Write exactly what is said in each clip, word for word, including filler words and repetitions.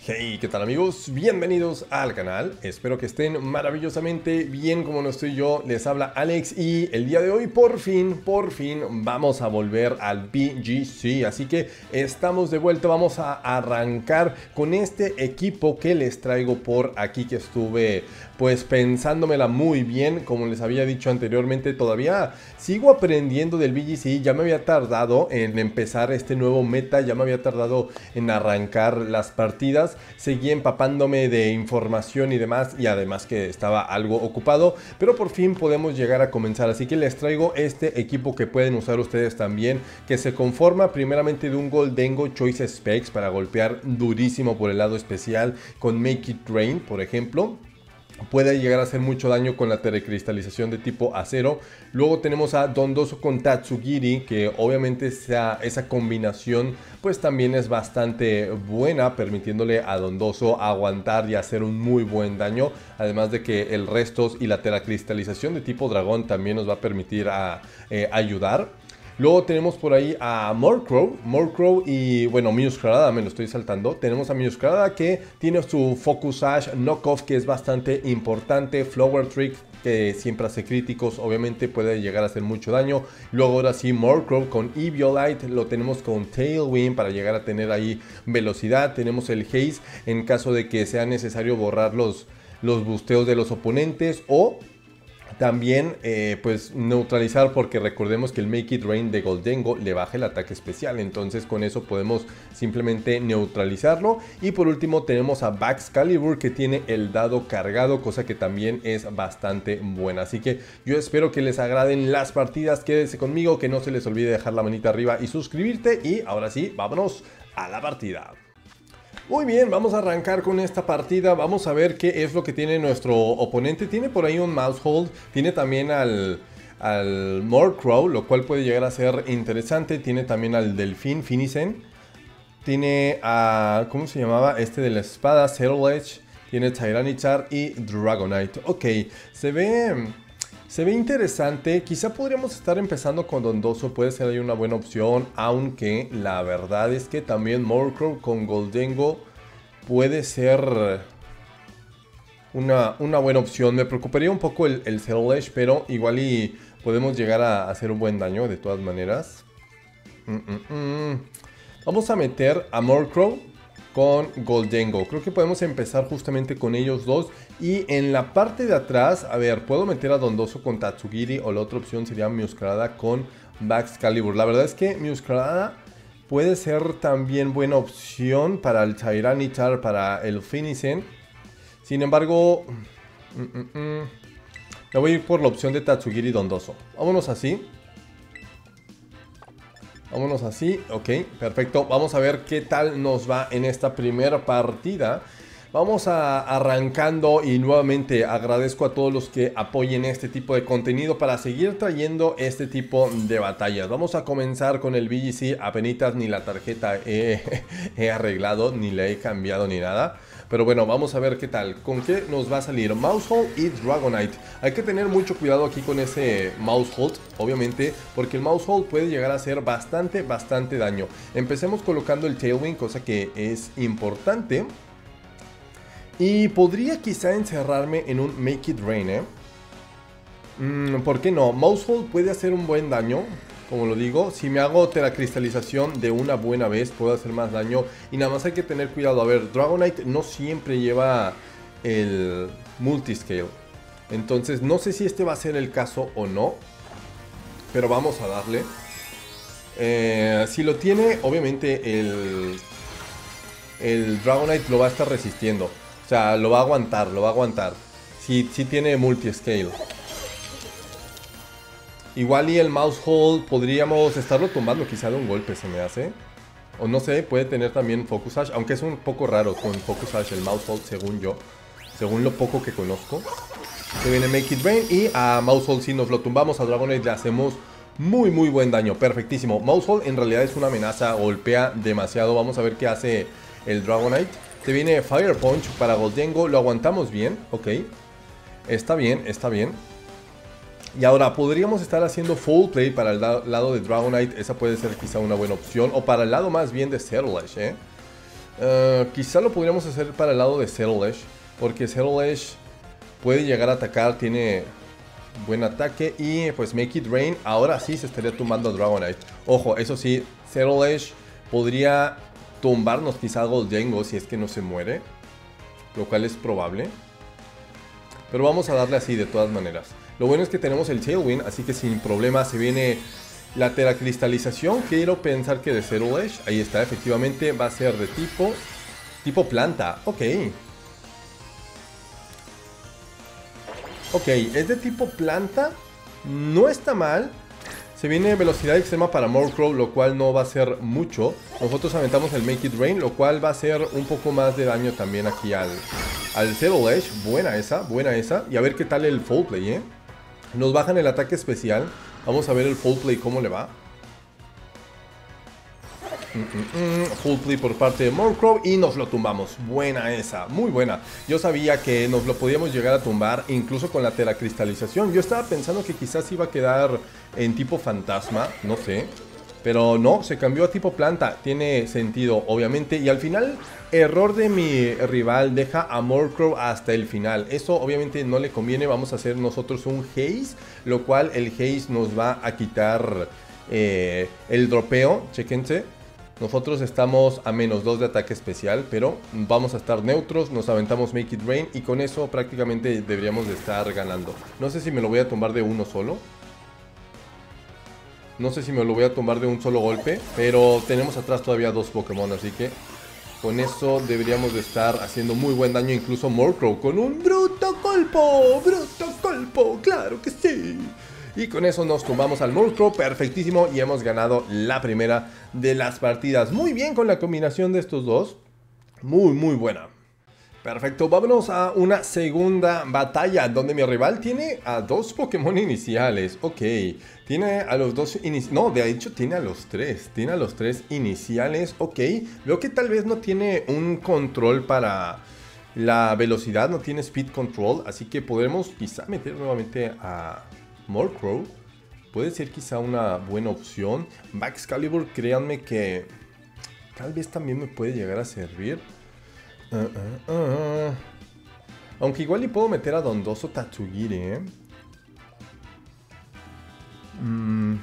Hey, ¿qué tal amigos? Bienvenidos al canal, espero que estén maravillosamente bien como lo estoy yo. Les habla Alex y el día de hoy por fin, por fin vamos a volver al B G C. Así que estamos de vuelta, vamos a arrancar con este equipo que les traigo por aquí, que estuve pues pensándomela muy bien. Como les había dicho anteriormente, todavía sigo aprendiendo del B G C. Ya me había tardado en empezar este nuevo meta, ya me había tardado en arrancar las partidas. Seguí empapándome de información y demás, y además que estaba algo ocupado, pero por fin podemos llegar a comenzar. Así que les traigo este equipo que pueden usar ustedes también, que se conforma primeramente de un Gholdengo Choice Specs para golpear durísimo por el lado especial con Make It Rain, por ejemplo. Puede llegar a hacer mucho daño con la telecristalización de tipo acero. Luego tenemos a Dondoso con Tatsugiri, que obviamente esa, esa combinación pues también es bastante buena, permitiéndole a Dondoso aguantar y hacer un muy buen daño. Además de que el Restos y la telecristalización de tipo dragón también nos va a permitir a, eh, ayudar. Luego tenemos por ahí a Murkrow, Murkrow y bueno, Meowscarada, me lo estoy saltando. Tenemos a Meowscarada que tiene su Focus Sash Knockoff, que es bastante importante. Flower Trick, que siempre hace críticos, obviamente puede llegar a hacer mucho daño. Luego ahora sí Murkrow con Eviolite, lo tenemos con Tailwind para llegar a tener ahí velocidad. Tenemos el Haze en caso de que sea necesario borrar los, los busteos de los oponentes, o también eh, pues neutralizar, porque recordemos que el Make It Rain de Gholdengo le baja el ataque especial, entonces con eso podemos simplemente neutralizarlo. Y por último tenemos a Baxcalibur, que tiene el dado cargado, cosa que también es bastante buena. Así que yo espero que les agraden las partidas, quédense conmigo, que no se les olvide dejar la manita arriba y suscribirte. Y ahora sí, vámonos a la partida. Muy bien, vamos a arrancar con esta partida. Vamos a ver qué es lo que tiene nuestro oponente. Tiene por ahí un Maushold, tiene también al, al Murkrow, lo cual puede llegar a ser interesante. Tiene también al Delfín, Finicen. Tiene a, ¿cómo se llamaba? Este de la espada, Cerulege. Tiene Tyranitar y Dragonite. Ok, se ve... Se ve interesante. Quizá podríamos estar empezando con Dondoso, puede ser ahí una buena opción, aunque la verdad es que también Murkrow con Gholdengo puede ser una, una buena opción. Me preocuparía un poco el, el Cerulege, pero igual y podemos llegar a hacer un buen daño de todas maneras. Mm, mm, mm. Vamos a meter a Murkrow con Gholdengo. Creo que podemos empezar justamente con ellos dos. Y en la parte de atrás, a ver, puedo meter a Dondoso con Tatsugiri, o la otra opción sería Meowscarada con Baxcalibur. La verdad es que Meowscarada puede ser también buena opción para el Tyranitar, para el Finicen. Sin embargo, mm, mm, mm, me voy a ir por la opción de Tatsugiri y Dondoso. Vámonos así. Vámonos así, ok, perfecto. Vamos a ver qué tal nos va en esta primera partida. Vamos a arrancando y nuevamente agradezco a todos los que apoyen este tipo de contenido para seguir trayendo este tipo de batallas. Vamos a comenzar con el B G C. Apenitas ni la tarjeta he, he arreglado, ni la he cambiado ni nada. Pero bueno, vamos a ver qué tal. ¿Con qué nos va a salir? Maushold y Dragonite. Hay que tener mucho cuidado aquí con ese Maushold, obviamente, porque el Maushold puede llegar a hacer bastante, bastante daño. Empecemos colocando el Tailwind, cosa que es importante. Y podría quizá encerrarme en un Make It Rain, ¿eh? Mm, ¿por qué no? Maushold puede hacer un buen daño, como lo digo. Si me hago teracristalización de una buena vez, puedo hacer más daño. Y nada más hay que tener cuidado. A ver, Dragonite no siempre lleva el Multiscale. Entonces, no sé si este va a ser el caso o no. Pero vamos a darle. Eh, si lo tiene, obviamente el, el Dragonite lo va a estar resistiendo. O sea, lo va a aguantar, lo va a aguantar. Si, si tiene Multiscale. Igual y el Maushold podríamos estarlo tumbando quizá de un golpe, se me hace. O no sé, puede tener también Focus Sash, aunque es un poco raro con Focus Sash el Maushold, según yo. Según lo poco que conozco. Se viene Make It Rain y a Maushold si nos lo tumbamos a Dragonite le hacemos muy muy buen daño, perfectísimo. Maushold en realidad es una amenaza, golpea demasiado. Vamos a ver qué hace el Dragonite. Se viene Fire Punch para Gholdengo, lo aguantamos bien, ok. Está bien, está bien. Y ahora podríamos estar haciendo full play para el lado de Dragonite. Esa puede ser quizá una buena opción. O para el lado más bien de Cerulege, ¿eh? Uh, quizá lo podríamos hacer para el lado de Zerlesh, porque Zerlesh puede llegar a atacar, tiene buen ataque. Y pues Make It Rain, ahora sí se estaría tumbando a Dragonite. Ojo, eso sí, Zerlesh podría tumbarnos quizá a Goldengo si es que no se muere, lo cual es probable. Pero vamos a darle así de todas maneras. Lo bueno es que tenemos el Tailwind, así que sin problema se viene la teracristalización. Quiero pensar que de Zerlesh, ahí está, efectivamente va a ser de tipo tipo planta. Ok. Ok, es de tipo planta. No está mal. Se viene velocidad extrema para Murkrow, lo cual no va a ser mucho. Nosotros aventamos el Make It Rain, lo cual va a hacer un poco más de daño también aquí al, al Zerlesh. Buena esa, buena esa. Y a ver qué tal el Full Play, ¿eh? Nos bajan el ataque especial. Vamos a ver el Full Play cómo le va. Mm, mm, mm. Full Play por parte de Murkrow y nos lo tumbamos. Buena esa, muy buena. Yo sabía que nos lo podíamos llegar a tumbar, incluso con la teracristalización. Yo estaba pensando que quizás iba a quedar en tipo fantasma, no sé. Pero no, se cambió a tipo planta. Tiene sentido, obviamente. Y al final, error de mi rival. Deja a Murkrow hasta el final. Eso obviamente no le conviene. Vamos a hacer nosotros un Haze, lo cual el Haze nos va a quitar eh, el dropeo. Chequense. Nosotros estamos a menos dos de ataque especial, pero vamos a estar neutros, nos aventamos Make It Rain y con eso prácticamente deberíamos de estar ganando. No sé si me lo voy a tumbar de uno solo. No sé si me lo voy a tumbar de un solo golpe, pero tenemos atrás todavía dos Pokémon, así que con eso deberíamos de estar haciendo muy buen daño, incluso Murkrow con un Bruto Colpo, Bruto Colpo, claro que sí. Y con eso nos tumbamos al Murkrow, perfectísimo, y hemos ganado la primera de las partidas. Muy bien con la combinación de estos dos, muy muy buena. Perfecto, vámonos a una segunda batalla donde mi rival tiene a dos Pokémon iniciales. Ok, tiene a los dos iniciales, no, de hecho tiene a los tres, tiene a los tres iniciales. Ok, veo que tal vez no tiene un control para la velocidad, no tiene speed control, así que podremos quizá meter nuevamente a Murkrow. Puede ser quizá una buena opción. Baxcalibur, créanme que tal vez también me puede llegar a servir. Uh, uh, uh. Aunque igual le puedo meter a Dondoso Tatsugiri, ¿eh? Mm.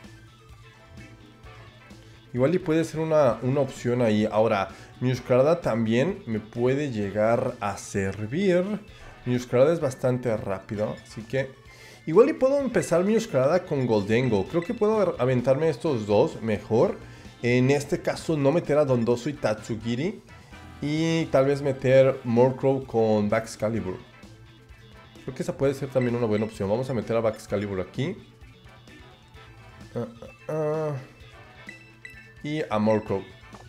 Igual le puede ser una, una opción ahí. Ahora, Meowscarada también me puede llegar a servir. Meowscarada es bastante rápido, así que igual le puedo empezar Meowscarada con Goldengo. Creo que puedo aventarme estos dos mejor. En este caso no meter a Dondoso y Tatsugiri. Y tal vez meter Murkrow con Baxcalibur. Creo que esa puede ser también una buena opción. Vamos a meter a Baxcalibur aquí. Uh, uh, uh. Y a Murkrow.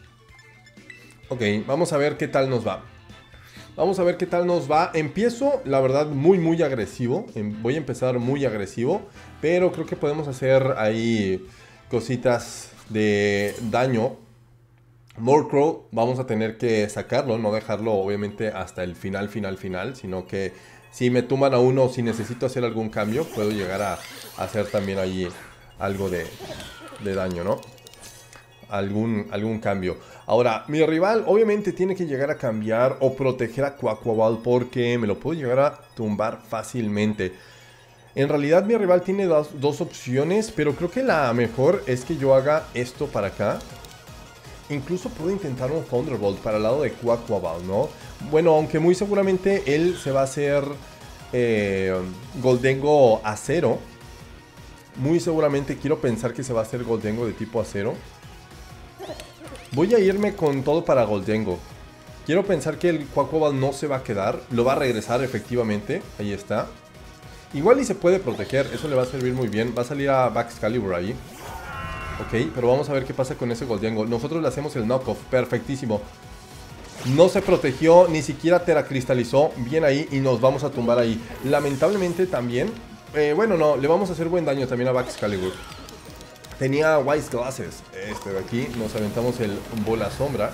Ok, vamos a ver qué tal nos va. Vamos a ver qué tal nos va. Empiezo, la verdad, muy muy agresivo. Voy a empezar muy agresivo. Pero creo que podemos hacer ahí cositas de daño. Murkrow vamos a tener que sacarlo, no dejarlo obviamente hasta el final, final, final, sino que si me tumban a uno, si necesito hacer algún cambio, puedo llegar a, a hacer también ahí algo de, de daño, ¿no? Algún, algún cambio. Ahora, mi rival obviamente tiene que llegar a cambiar o proteger a Quaquaval porque me lo puedo llegar a tumbar fácilmente. En realidad mi rival tiene dos, dos opciones, pero creo que la mejor es que yo haga esto para acá. Incluso puedo intentar un Thunderbolt para el lado de Quaquaval, ¿no? Bueno, aunque muy seguramente él se va a hacer eh, Goldengo acero. Muy seguramente quiero pensar que se va a hacer Goldengo de tipo acero. Voy a irme con todo para Goldengo. Quiero pensar que el Quaquaval no se va a quedar. Lo va a regresar efectivamente. Ahí está. Igual y se puede proteger. Eso le va a servir muy bien. Va a salir a Baxcalibur ahí. Ok, pero vamos a ver qué pasa con ese Goldengo. Nosotros le hacemos el knockoff, perfectísimo. No se protegió, ni siquiera teracristalizó. Bien ahí y nos vamos a tumbar ahí. Lamentablemente también, eh, bueno no, le vamos a hacer buen daño también a Baxcalibur. Tenía Wise Glasses, este de aquí. Nos aventamos el bola sombra.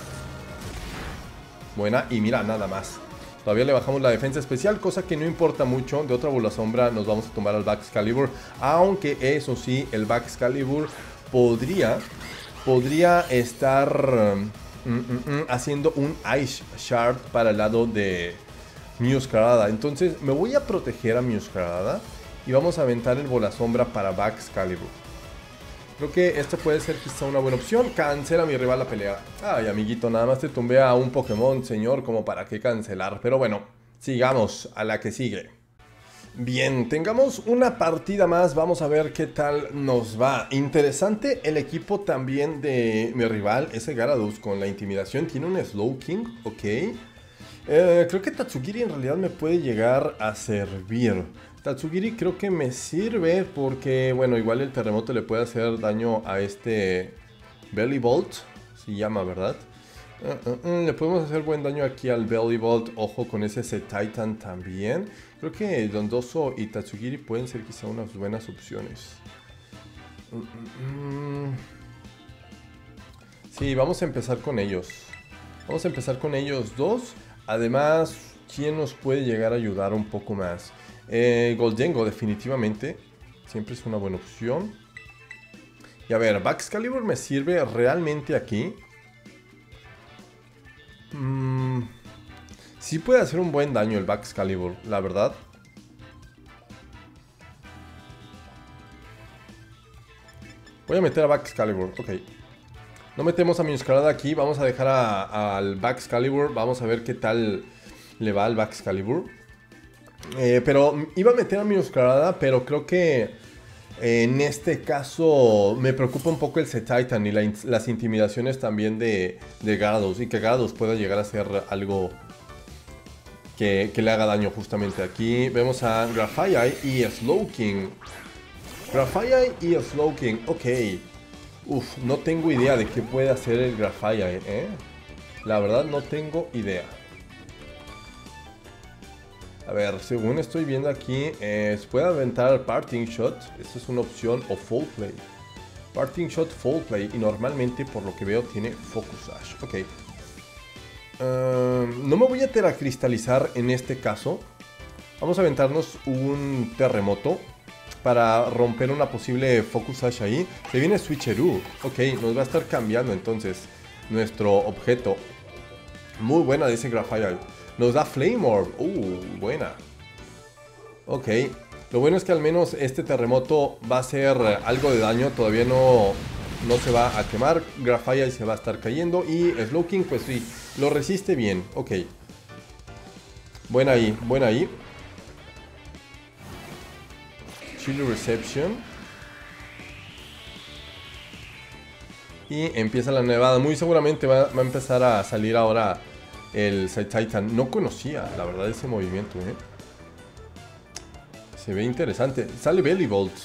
Buena, y mira, nada más. Todavía le bajamos la defensa especial, cosa que no importa mucho. De otra bola sombra nos vamos a tumbar al Baxcalibur. Aunque eso sí, el Baxcalibur podría, podría estar mm, mm, mm, haciendo un Ice Shard para el lado de Meowscarada. Entonces me voy a proteger a Meowscarada y vamos a aventar el Bola Sombra para Baxcalibur. Creo que esta puede ser quizá una buena opción. Cancela a mi rival la pelea. Ay, amiguito, nada más te tumbé a un Pokémon, señor, como para qué cancelar. Pero bueno, sigamos a la que sigue. Bien, tengamos una partida más. Vamos a ver qué tal nos va. Interesante el equipo también de mi rival, ese Gyarados con la intimidación. Tiene un Slowking, ok. Eh, creo que Tatsugiri en realidad me puede llegar a servir. Tatsugiri creo que me sirve porque, bueno, igual el terremoto le puede hacer daño a este Bellibolt, se llama, ¿verdad? Uh, uh, uh, le podemos hacer buen daño aquí al Bellibolt, ojo con ese Z-Titan también. Creo que Dondoso y Tatsugiri pueden ser quizá unas buenas opciones. Uh, uh, uh. Sí, vamos a empezar con ellos. Vamos a empezar con ellos dos. Además, ¿quién nos puede llegar a ayudar un poco más? Eh, Gholdengo definitivamente siempre es una buena opción. Y a ver, Baxcalibur me sirve realmente aquí. Mm, sí puede hacer un buen daño el Baxcalibur, la verdad. Voy a meter a Baxcalibur, ok. No metemos a Meowscarada aquí, vamos a dejar al Baxcalibur. Vamos a ver qué tal le va al Baxcalibur. Eh, pero iba a meter a Meowscarada, pero creo que eh, en este caso me preocupa un poco el Z-Titan y la in las intimidaciones también de, de Gyarados. Y que Gyarados pueda llegar a ser algo que, que le haga daño justamente aquí. Vemos a Grafaiai y Slowking. Grafaiai y Slowking, ok. Uf, no tengo idea de qué puede hacer el Grafaiai, ¿eh? La verdad no tengo idea. A ver, según estoy viendo aquí, eh, se puede aventar Parting Shot. Esa es una opción, o Full Play. Parting Shot, Full Play. Y normalmente, por lo que veo, tiene Focus Sash. Ok. Uh, no me voy a teracristalizar en este caso. Vamos a aventarnos un terremoto para romper una posible Focus Sash ahí. Se viene Switcheroo. Ok, nos va a estar cambiando entonces nuestro objeto. Muy buena de ese Grafaiai. Nos da Flame Orb. Uh, buena. Ok. Lo bueno es que al menos este terremoto va a hacer algo de daño. Todavía no, no se va a quemar. Grafaiai se va a estar cayendo. Y Slowking, pues sí, lo resiste bien. Ok. Buena ahí, buena ahí. Chill Reception. Y empieza la nevada. Muy seguramente va, va a empezar a salir ahora el Z-Titan. No conocía, la verdad, ese movimiento, ¿eh? Se ve interesante. Sale Bellibolt.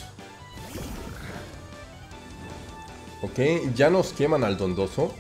Ok, ya nos queman al Dondoso.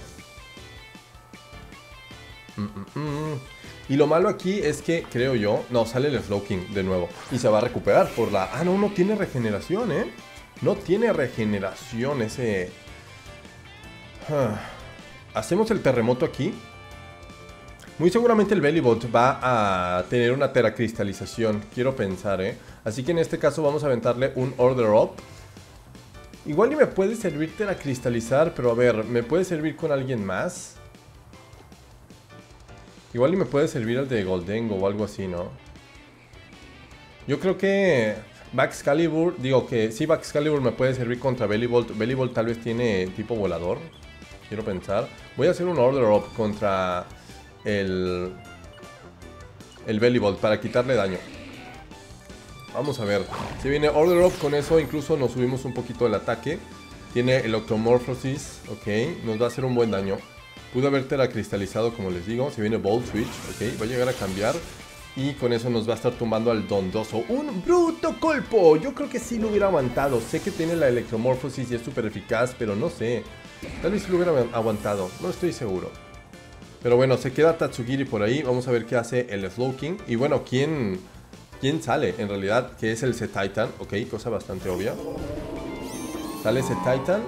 Mm, mm, mm. Y lo malo aquí es que, creo yo... No, sale el Slowking de nuevo. Y se va a recuperar por la... Ah, no, no tiene regeneración, ¿eh? No tiene regeneración ese... Ah. Hacemos el terremoto aquí. Muy seguramente el Bellibolt va a tener una teracristalización. Quiero pensar, ¿eh? Así que en este caso vamos a aventarle un Order Up. Igual ni me puede servir teracristalizar, pero a ver, ¿me puede servir con alguien más? Igual ni me puede servir el de Gholdengo o algo así, ¿no? Yo creo que Baxcalibur, digo que sí, Baxcalibur me puede servir contra Bellibolt. Bellibolt tal vez tiene tipo volador. Quiero pensar. Voy a hacer un Order Up contra el, el Bellibolt para quitarle daño. Vamos a ver. Si viene Order Up, con eso incluso nos subimos un poquito el ataque. Tiene Electromorphosis, ok. Nos va a hacer un buen daño. Pudo haber teracristalizado, como les digo. Si viene Volt Switch, ok. Va a llegar a cambiar. Y con eso nos va a estar tumbando al Dondoso. ¡Un bruto colpo! Yo creo que sí lo hubiera aguantado. Sé que tiene la Electromorphosis y es súper eficaz, pero no sé. Tal vez sí lo hubiera aguantado. No estoy seguro. Pero bueno, se queda Tatsugiri por ahí. Vamos a ver qué hace el Slowking. Y bueno, ¿quién, quién sale en realidad? Que es el Z-Titan. Ok, cosa bastante obvia. Sale Z-Titan.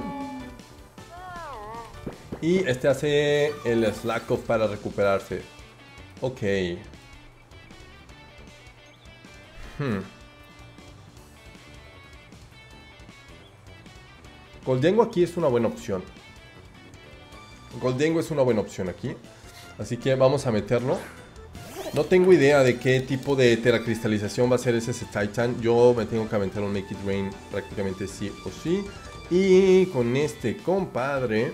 Y este hace el Slack Off para recuperarse. Ok. Hmm. Gholdengo aquí es una buena opción. Goldengo es una buena opción aquí. Así que vamos a meterlo. No tengo idea de qué tipo de teracristalización va a ser ese Titan. Yo me tengo que aventar un Make It Rain prácticamente sí o sí. Y con este compadre...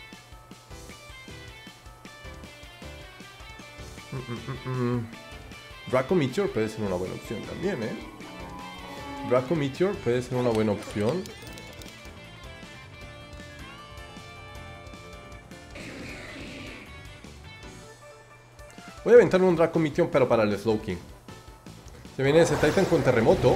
Mm, mm, mm. Draco Meteor puede ser una buena opción también, ¿eh? Draco Meteor puede ser una buena opción. Voy a aventarme un Draco Meteor, pero para el Slowking. Se viene ese Titan con terremoto.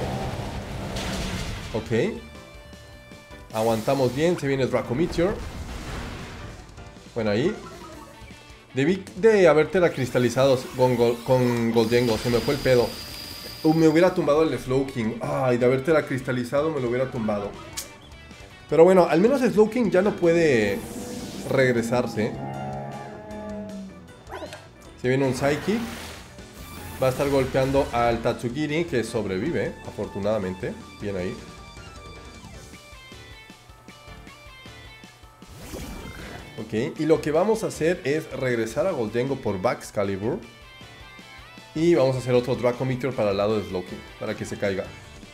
Ok. Aguantamos bien, se viene el Draco Meteor. Bueno, ahí. Debí de haber teracristalizado con, Gol con Goldengo, se me fue el pedo. Uh, me hubiera tumbado el Slowking. Ay, de haber teracristalizado me lo hubiera tumbado. Pero bueno, al menos Slowking ya no puede regresarse. Se viene un Psychic. Va a estar golpeando al Tatsugiri, que sobrevive, afortunadamente. Bien ahí. Ok, y lo que vamos a hacer es regresar a Goldengo por Baxcalibur. Y vamos a hacer otro Draco Meteor para el lado de Slowking, para que se caiga.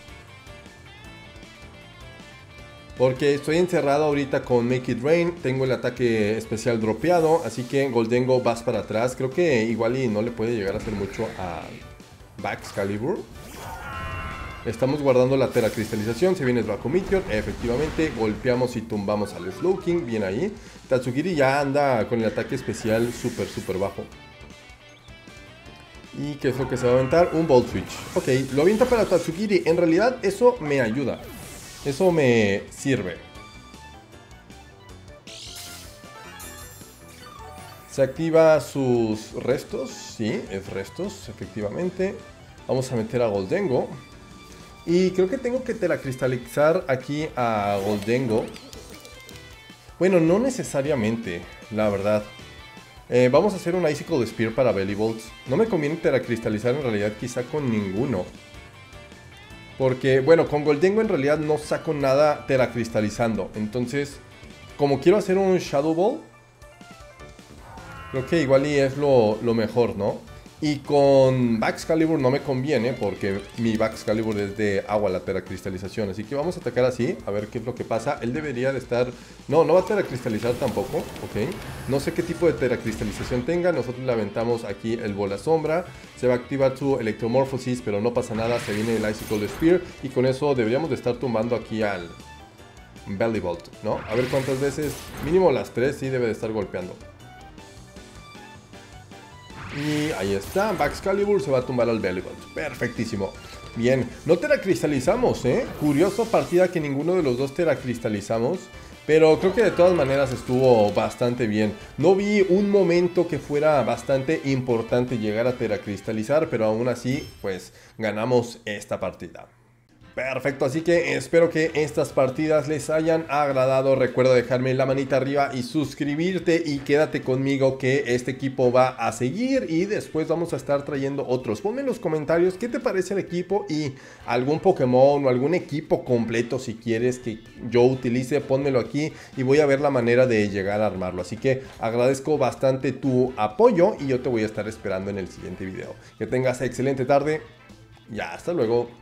Porque estoy encerrado ahorita con Make It Rain. Tengo el ataque especial dropeado. Así que Goldengo vas para atrás. Creo que igual y no le puede llegar a hacer mucho a Baxcalibur. Estamos guardando la teracristalización. Se viene Draco Meteor. Efectivamente, golpeamos y tumbamos al Slowking. Bien ahí. Tatsugiri ya anda con el ataque especial súper, súper bajo. ¿Y qué es lo que se va a aventar? Un Volt Switch. Ok, lo avienta para Tatsugiri. En realidad eso me ayuda. Eso me sirve. Se activa sus restos. Sí, es restos, efectivamente. Vamos a meter a Goldengo. Y creo que tengo que teracristalizar aquí a Goldengo. Bueno, no necesariamente, la verdad. Eh, vamos a hacer un Icicle Spear para Bellibolts. No me conviene teracristalizar en realidad quizá con ninguno. Porque, bueno, con Goldengo en realidad no saco nada teracristalizando. Entonces, como quiero hacer un Shadow Ball, creo que igual y es lo, lo mejor, ¿no? Y con Baxcalibur no me conviene porque mi Baxcalibur es de agua la teracristalización. Así que vamos a atacar así, a ver qué es lo que pasa. Él debería de estar... No, no va a teracristalizar tampoco, ok. No sé qué tipo de teracristalización tenga. Nosotros le aventamos aquí el Bola Sombra. Se va a activar su Electromorphosis, pero no pasa nada. Se viene el Icicle Spear y con eso deberíamos de estar tumbando aquí al Bellibolt, ¿no? A ver cuántas veces, mínimo las tres sí debe de estar golpeando. Y ahí está, Baxcalibur se va a tumbar al Bellibolt. Perfectísimo. Bien, no teracristalizamos, ¿eh? Curioso partida que ninguno de los dos teracristalizamos. Pero creo que de todas maneras estuvo bastante bien. No vi un momento que fuera bastante importante llegar a teracristalizar, pero aún así, pues, ganamos esta partida. Perfecto, así que espero que estas partidas les hayan agradado. Recuerda dejarme la manita arriba y suscribirte y quédate conmigo que este equipo va a seguir y después vamos a estar trayendo otros. Ponme en los comentarios qué te parece el equipo y algún Pokémon o algún equipo completo si quieres que yo utilice, pónmelo aquí y voy a ver la manera de llegar a armarlo. Así que agradezco bastante tu apoyo y yo te voy a estar esperando en el siguiente video. Que tengas excelente tarde y hasta luego.